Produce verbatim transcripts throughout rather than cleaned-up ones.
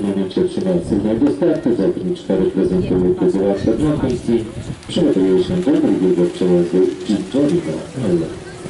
tym momencie otrzyma sygnał do startu. Zawodniczka reprezentuje Federacja Blankoński. Przygotowuje się do drugiego przejazdu Giorgio Mella.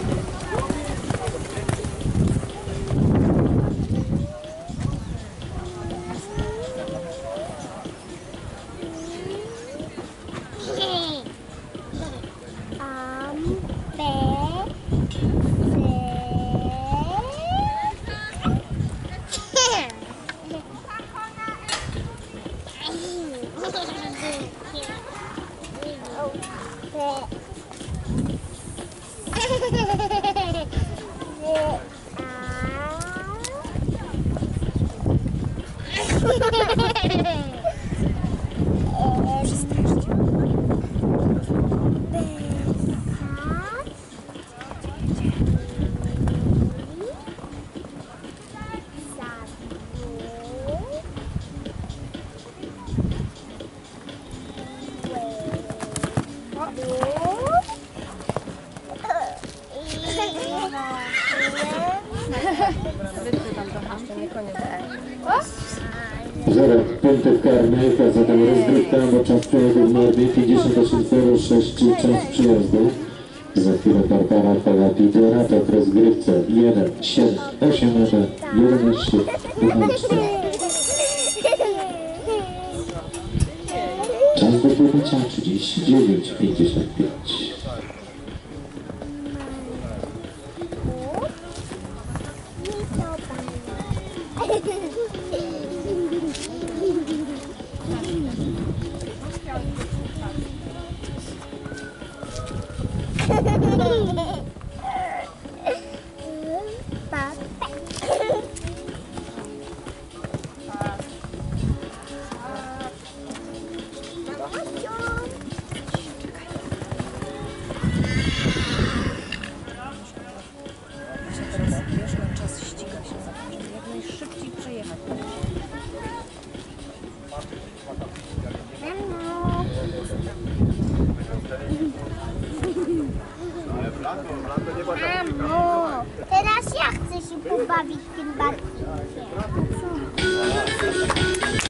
Zero punktów karnych, a zatem rozgrywka, bo czas przejazdu w normie pięćdziesiąt osiem zero sześć, czas przyjazdu. Za chwilę Barbara Palapidora, to w rozgrywce jeden siedem osiem jedenaście dwanaście. Czas do pobycia trzydzieści dziewięć pięćdziesiąt pięć. Mamo, teraz ja chcę się pobawić tym barkiem.